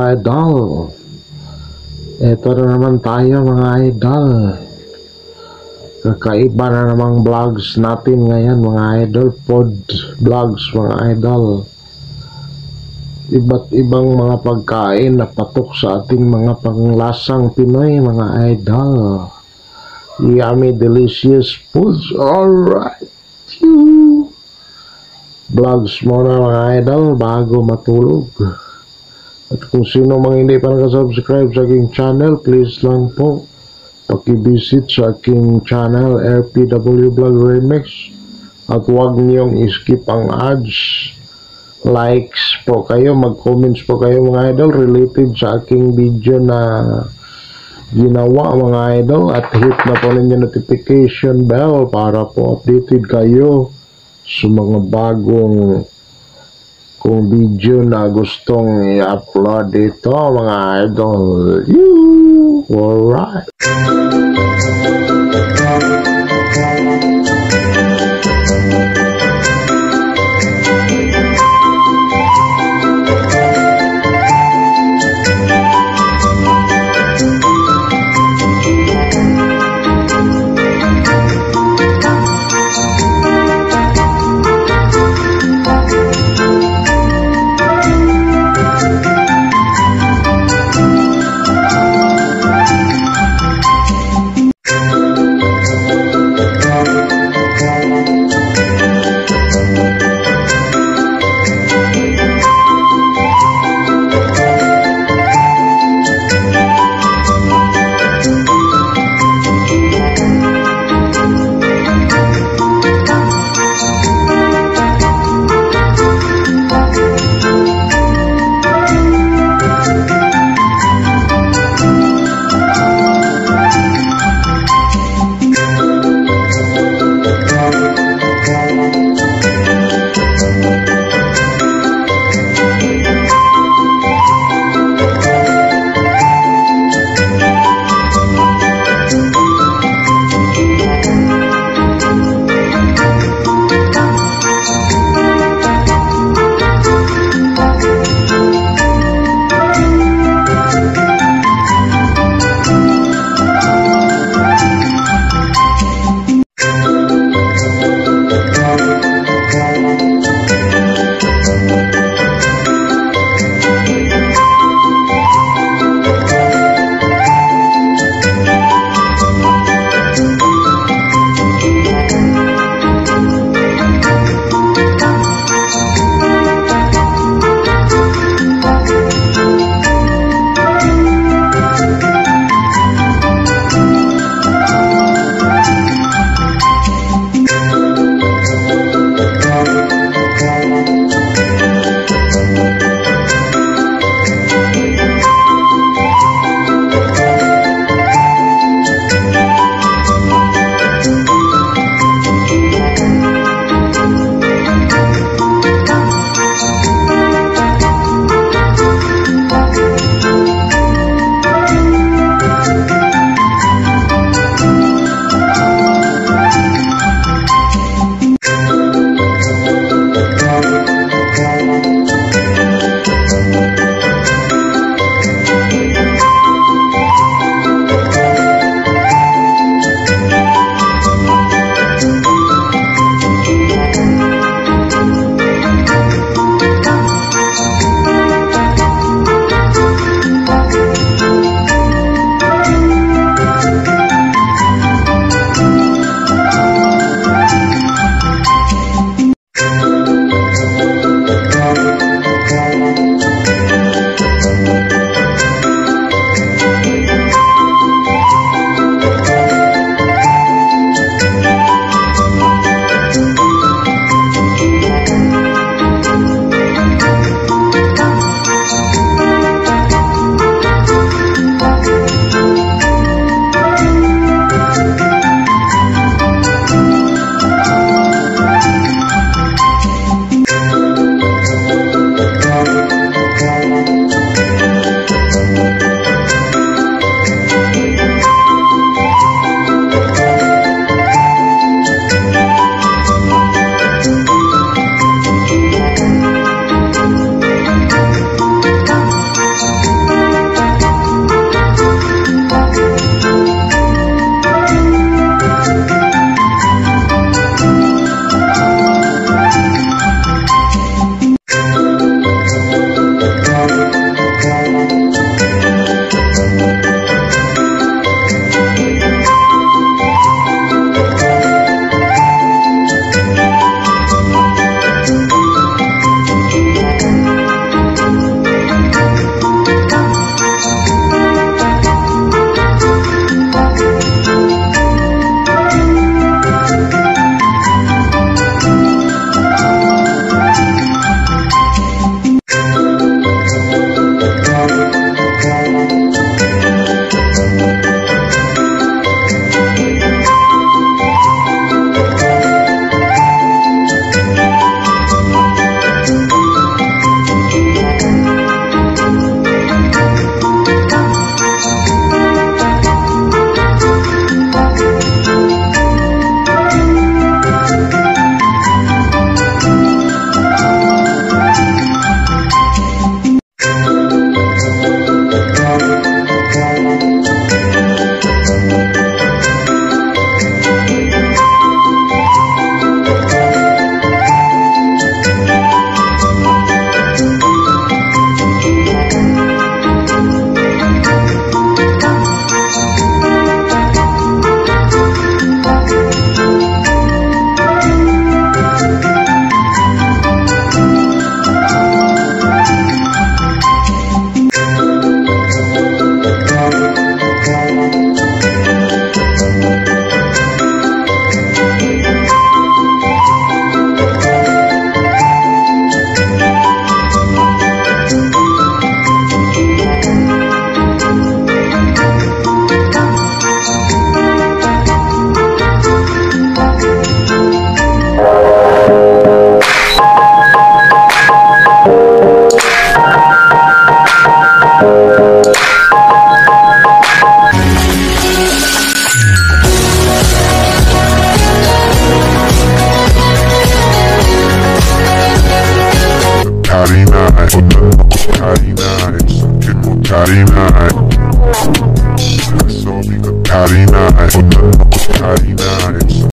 idol. Ito na naman tayo mga idol. Kakaiba na namang vlogs natin ngayon mga idol. Food vlogs mga idol. Iba't ibang mga pagkain na patok sa ating mga panglasang Pinoy mga idol. Yummy delicious foods. Alright. Vlogs muna mga idol bago matulog. At kung sino mang hindi pa nakasubscribe sa aking channel, please lang po paki-visit sa aking channel RPW Vlog Remix. At huwag niyong skip ang ads. Likes po kayo, mag-comments po kayo mga idol related sa aking video na ginawa mga idol. At hit na po ninyo notification bell para po updated kayo sa mga bagong kung video na gustong i-upload dito mga idol. Alright.